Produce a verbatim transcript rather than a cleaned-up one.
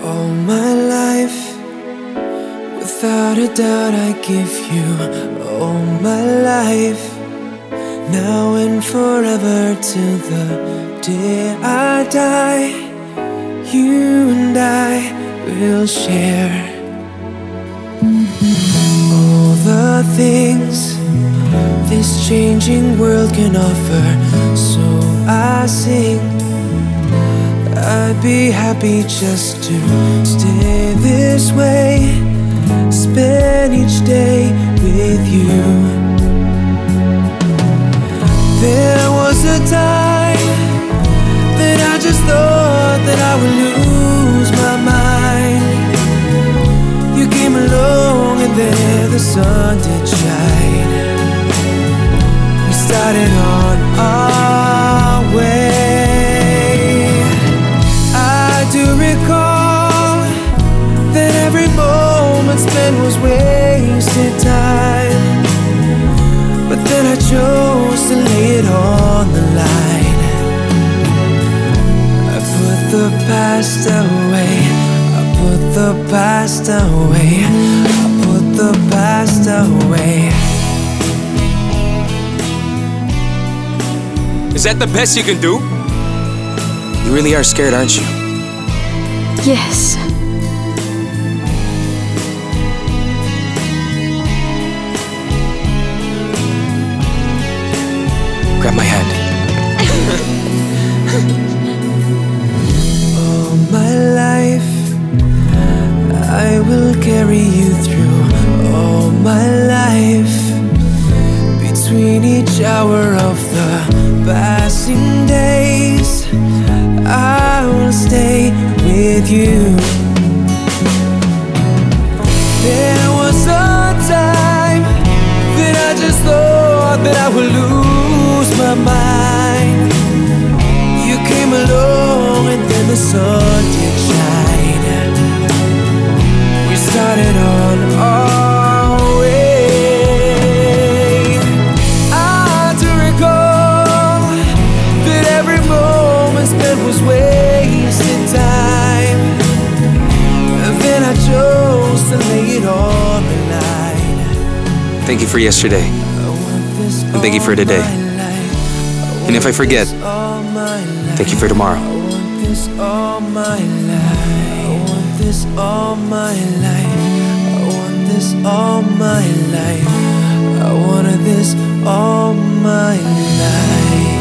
All my life, without a doubt I give you all my life, now and forever till the day I die. You and I will share all the things this changing world can offer. So I sing, I'd be happy just to stay this way, spend each day with you. There was a time that I just thought that I would lose my mind. You came along and there the sun did shine. We started on our way. I do recall that every moment spent was wasted time, but then I chose to lay it on the line. I put the past away, I put the past away, I put the past away. Is that the best you can do? You really are scared, aren't you? Yes. Grab my hand. All my life, I will carry you through all my life. Between each hour of the passing days, I will stay with you. There was a time that I just thought that I would lose my mind. You came along and then the sun did shine. We started on our way. I do recall that every moment spent was wasted time, and then I chose to lay it on the line. Thank you for yesterday, and thank you for today. And if I forget, thank you for tomorrow. I want this all my life. I want this all my life. I want this all my life. I wanted this all my life.